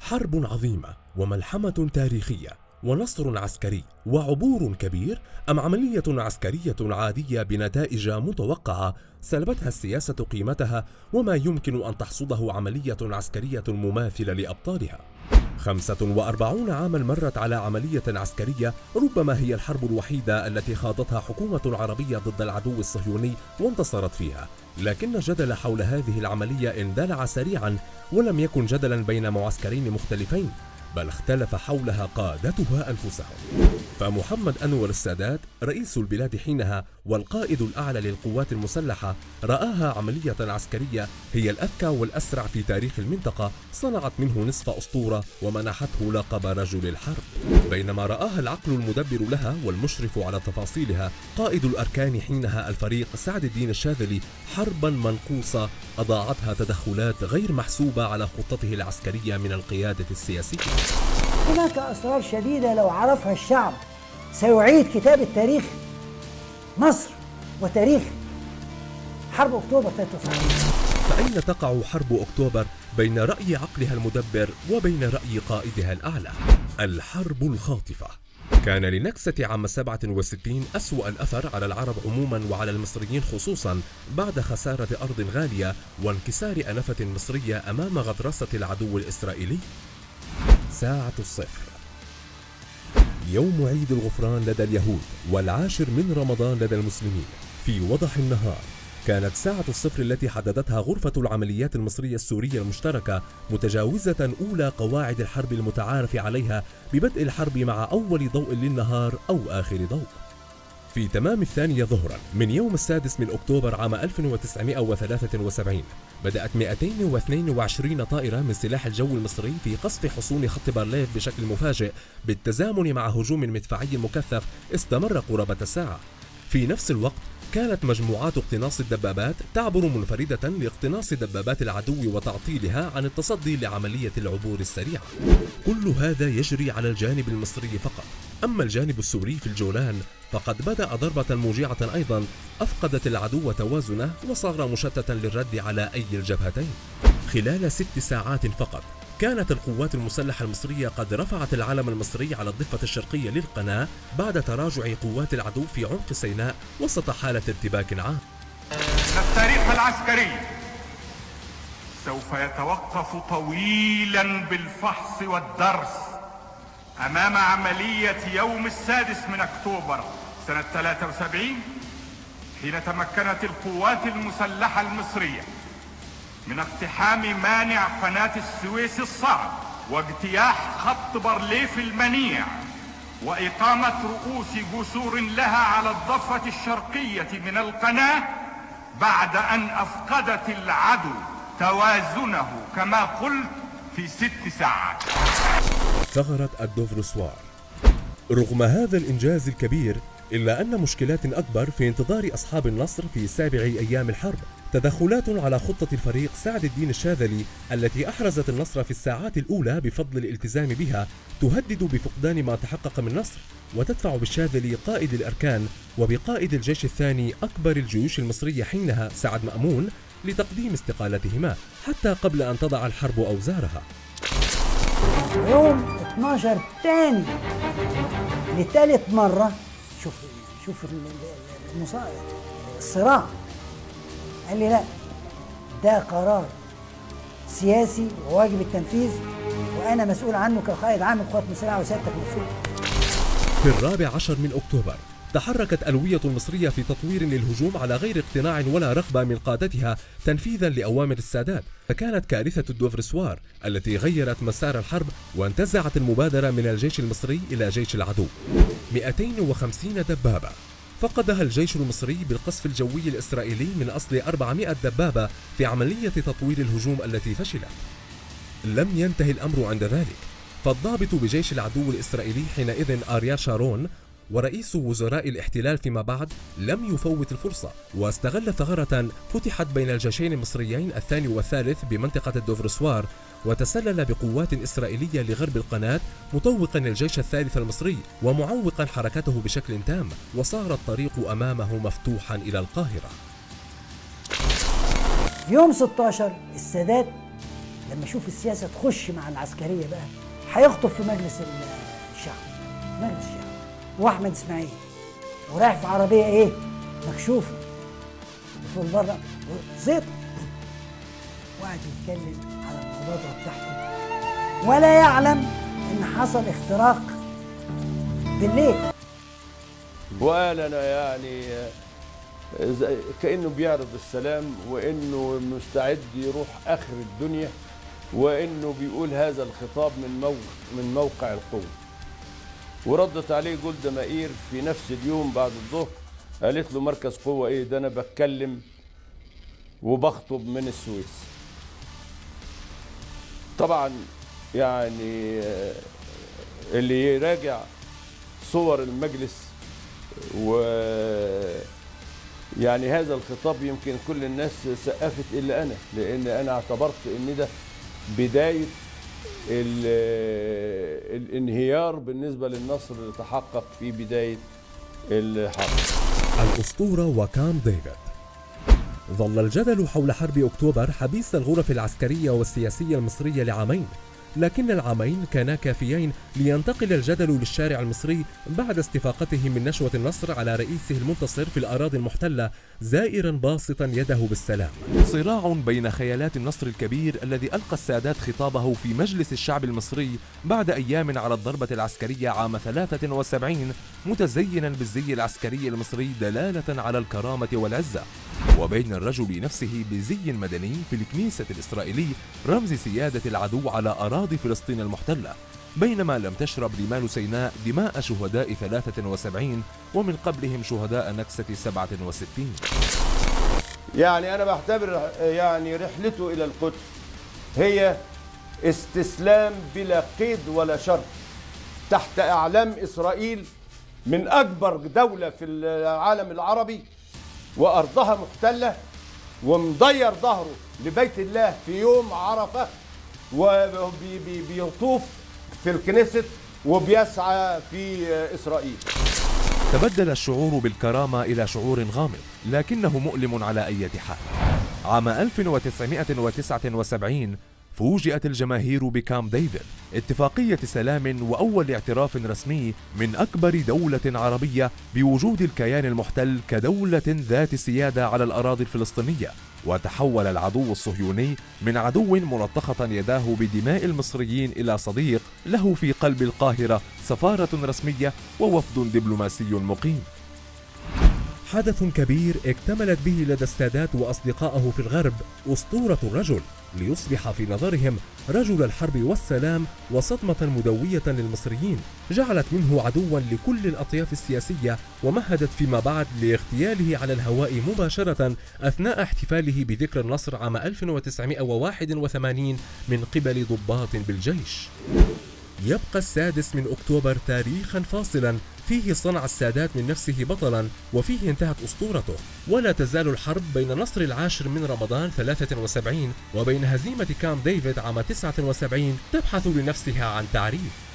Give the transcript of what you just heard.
حرب عظيمة وملحمة تاريخية ونصر عسكري وعبور كبير، أم عملية عسكرية عادية بنتائج متوقعة سلبتها السياسة قيمتها وما يمكن أن تحصده عملية عسكرية مماثلة لأبطالها؟ 45 عاما مرت على عملية عسكرية ربما هي الحرب الوحيدة التي خاضتها حكومة عربية ضد العدو الصهيوني وانتصرت فيها، لكن الجدل حول هذه العملية اندلع سريعا، ولم يكن جدلا بين معسكرين مختلفين، بل اختلف حولها قادتها أنفسهم. فمحمد أنور السادات رئيس البلاد حينها والقائد الأعلى للقوات المسلحة رآها عملية عسكرية هي الأذكى والأسرع في تاريخ المنطقة، صنعت منه نصف أسطورة ومنحته لقب رجل الحرب، بينما رآها العقل المدبر لها والمشرف على تفاصيلها قائد الأركان حينها الفريق سعد الدين الشاذلي حربا منقوصة أضاعتها تدخلات غير محسوبة على خطته العسكرية من القيادة السياسية. هناك أسرار شديدة لو عرفها الشعب سيعيد كتابة تاريخ مصر وتاريخ حرب أكتوبر 73. فأين تقع حرب أكتوبر بين رأي عقلها المدبر وبين رأي قائدها الأعلى؟ الحرب الخاطفة. كان لنكسة عام 67 أسوأ الأثر على العرب عموما وعلى المصريين خصوصا بعد خسارة أرض غالية وانكسار أنفة مصرية أمام غطرسة العدو الإسرائيلي. ساعة الصفر، يوم عيد الغفران لدى اليهود والعاشر من رمضان لدى المسلمين، في وضح النهار كانت ساعة الصفر التي حددتها غرفة العمليات المصرية السورية المشتركة متجاوزة أولى قواعد الحرب المتعارف عليها ببدء الحرب مع أول ضوء للنهار أو آخر ضوء. في تمام 2 ظهرا من يوم 6 من أكتوبر عام 1973 بدأت 222 طائرة من سلاح الجو المصري في قصف حصون خط بارليف بشكل مفاجئ بالتزامن مع هجوم مدفعي مكثف استمر قرابة ساعة. في نفس الوقت كانت مجموعات اقتناص الدبابات تعبر منفردة لاقتناص دبابات العدو وتعطيلها عن التصدي لعملية العبور السريعة. كل هذا يجري على الجانب المصري فقط، أما الجانب السوري في الجولان فقد بدأ ضربة موجعة أيضا أفقدت العدو توازنه وصار مشتتا للرد على أي الجبهتين. خلال 6 ساعات فقط كانت القوات المسلحة المصرية قد رفعت العلم المصري على الضفة الشرقية للقناة بعد تراجع قوات العدو في عمق سيناء وسط حالة ارتباك عام. التاريخ العسكري سوف يتوقف طويلا بالفحص والدرس أمام عملية يوم 6 من أكتوبر سنة 73 حين تمكنت القوات المسلحة المصرية من اقتحام مانع قناة السويس الصعب واجتياح خط بارليف المنيع وإقامة رؤوس جسور لها على الضفة الشرقية من القناة بعد أن أفقدت العدو توازنه كما قلت في 6 ساعات. ثغرة الدوفروسوار. رغم هذا الإنجاز الكبير إلا أن مشكلات أكبر في انتظار أصحاب النصر في 7 أيام الحرب، تدخلات على خطة الفريق سعد الدين الشاذلي التي أحرزت النصر في الساعات الأولى بفضل الالتزام بها تهدد بفقدان ما تحقق من نصر، وتدفع بالشاذلي قائد الأركان وبقائد الجيش الثاني أكبر الجيوش المصرية حينها سعد مأمون لتقديم استقالتهما حتى قبل أن تضع الحرب أوزارها. يوم 12 تاني لثالث مرة شوف الصراع، قال لي لا ده قرار سياسي وواجب التنفيذ وأنا مسؤول عنه كقائد عام القوات المسلحة وسيادتك مسؤول. في 14 من أكتوبر تحركت الألوية المصرية في تطوير للهجوم على غير اقتناع ولا رغبة من قادتها تنفيذا لأوامر السادات، فكانت كارثة الدوفرسوار التي غيرت مسار الحرب وانتزعت المبادرة من الجيش المصري إلى جيش العدو. 250 دبابة فقدها الجيش المصري بالقصف الجوي الإسرائيلي من أصل 400 دبابة في عملية تطوير الهجوم التي فشلت. لم ينتهي الأمر عند ذلك، فالضابط بجيش العدو الإسرائيلي حينئذ أريال شارون ورئيس وزراء الاحتلال فيما بعد لم يفوت الفرصة، واستغل ثغرة فتحت بين الجيشين المصريين الثاني والثالث بمنطقة الدوفرسوار، وتسلل بقوات إسرائيلية لغرب القناة مطوقا الجيش الثالث المصري ومعوقا حركته بشكل تام، وصار الطريق أمامه مفتوحا إلى القاهرة. يوم 16 السادات لما يشوف السياسة تخش مع العسكرية بقى هيخطب في مجلس الشعب، مجلس الشعب، وأحمد إسماعيل ورايح في عربية إيه؟ مكشوفة وفوق بره زيط، وقعد يتكلم على المبادرة بتاعته ولا يعلم إن حصل اختراق بالليل. وقال أنا يعني كأنه بيعرض السلام، وإنه مستعد يروح آخر الدنيا، وإنه بيقول هذا الخطاب من موقع القوة. وردت عليه جولدا مائير في نفس اليوم بعد الظهر، قالت له مركز قوة إيه ده؟ أنا بتكلم وبخطب من السويس. طبعا يعني اللي يراجع صور المجلس و يعني هذا الخطاب يمكن كل الناس سقفت الا انا، لان انا اعتبرت ان ده بدايه الانهيار بالنسبه للنصر اللي تحقق في بدايه الحرب. الأسطورة وكامب ديفيد. ظل الجدل حول حرب أكتوبر حبيس الغرف العسكرية والسياسية المصرية لعامين، لكن العامين كانا كافيين لينتقل الجدل للشارع المصري بعد استفاقته من نشوة النصر على رئيسه المنتصر في الأراضي المحتلة زائرا باسطا يده بالسلام. صراع بين خيالات النصر الكبير الذي ألقى السادات خطابه في مجلس الشعب المصري بعد أيام على الضربة العسكرية عام 73 متزينا بالزي العسكري المصري دلالة على الكرامة والعزة، وبين الرجل نفسه بزي مدني في الكنيسة الإسرائيلي رمز سيادة العدو على أراضي فلسطين المحتلة، بينما لم تشرب رمال سيناء دماء شهداء 73 ومن قبلهم شهداء نكسة 67. يعني أنا بعتبر يعني رحلته إلى القدس هي استسلام بلا قيد ولا شرط تحت أعلام إسرائيل من أكبر دولة في العالم العربي، وأرضها محتلة، ومضير ظهره لبيت الله في يوم عرفة، وبيطوف في الكنيست وبيسعى في إسرائيل. تبدل الشعور بالكرامة إلى شعور غامض لكنه مؤلم على أي حال. عام 1979 فوجئت الجماهير بكامب ديفيد، اتفاقية سلام وأول اعتراف رسمي من أكبر دولة عربية بوجود الكيان المحتل كدولة ذات سيادة على الأراضي الفلسطينية. وتحول العدو الصهيوني من عدو ملطخة يداه بدماء المصريين إلى صديق له في قلب القاهرة سفارة رسمية ووفد دبلوماسي مقيم. حدث كبير اكتملت به لدى السادات وأصدقائه في الغرب أسطورة الرجل، ليصبح في نظرهم رجل الحرب والسلام وصدمة مدوية للمصريين جعلت منه عدوا لكل الأطياف السياسية، ومهدت فيما بعد لاغتياله على الهواء مباشرة أثناء احتفاله بذكرى النصر عام 1981 من قبل ضباط بالجيش. يبقى 6 أكتوبر تاريخا فاصلا فيه صنع السادات من نفسه بطلا، وفيه انتهت أسطورته، ولا تزال الحرب بين نصر 10 من رمضان 73 وبين هزيمة كامب ديفيد عام 79 تبحث لنفسها عن تعريف.